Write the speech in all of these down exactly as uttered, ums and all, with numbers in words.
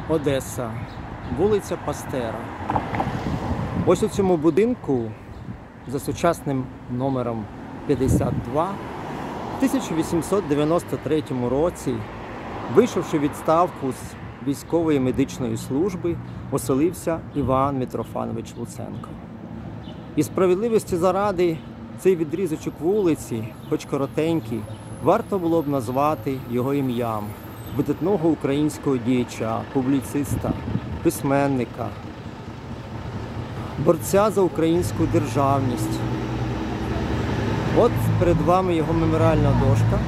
Одеса, вулиця Пастера. Ось у цьому будинку за сучасним номером п'ятдесят два в тисяча вісімсот дев'яносто третьому році, вийшовши у відставку з військової медичної служби, оселився Іван Митрофанович Луценко. І справедливості заради цей відрізочок вулиці, хоч коротенький, варто було б назвати його ім'ям, видатного українського діяча, публіциста, письменника, борця за українську державність. От перед вами його меморіальна дошка.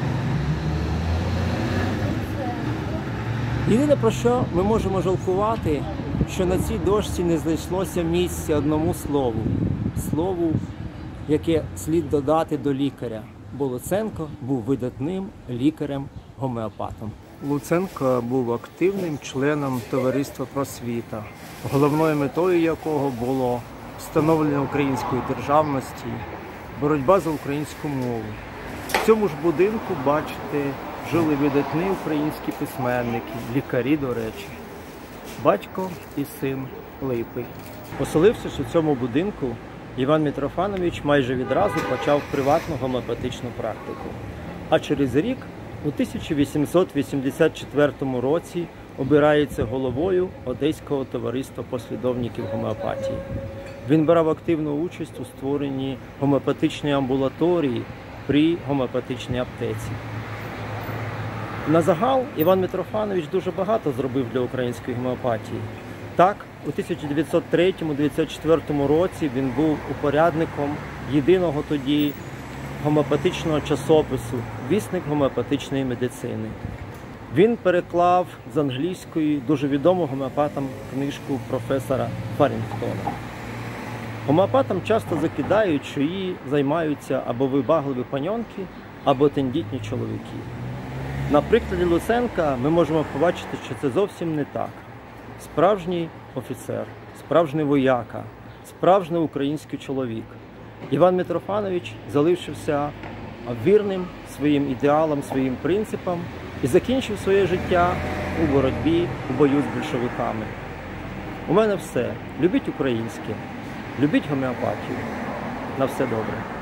Єдине, про що ми можемо жалкувати, що на цій дошці не знайшлося місця одному слову. Слову, яке слід додати до лікаря, бо Луценко був видатним лікарем-гомеопатом. Луценко був активним членом Товариства Просвіта, головною метою якого було встановлення української державності, боротьба за українську мову. В цьому ж будинку, бачите, жили видатні українські письменники, лікарі, до речі, батько і син Липи. Поселившись у цьому будинку, Іван Митрофанович майже відразу почав приватну гомеопатичну практику. А через рік, у тисяча вісімсот вісімдесят четвертому році, обирається головою Одеського товариства послідовників гомеопатії. Він брав активну участь у створенні гомеопатичної амбулаторії при гомеопатичній аптеці. На загал Іван Митрофанович дуже багато зробив для української гомеопатії. Так, у тисяча дев'ятсот третьому — дев'ятсот четвертому році він був упорядником єдиного тоді гомеопатичного часопису «Вісник гомеопатичної медицини». Він переклав з англійської дуже відому гомеопатам книжку професора Фарінгтона. Гомеопатам часто закидають, що її займаються або вибагливі паньонки, або тендітні чоловіки. На прикладі Луценка ми можемо побачити, що це зовсім не так. Справжній офіцер, справжній вояка, справжній український чоловік. Іван Митрофанович залишився вірним своїм ідеалам, своїм принципам і закінчив своє життя у боротьбі, у бою з більшовиками. У мене все. Любіть українське, любіть гомеопатію. На все добре.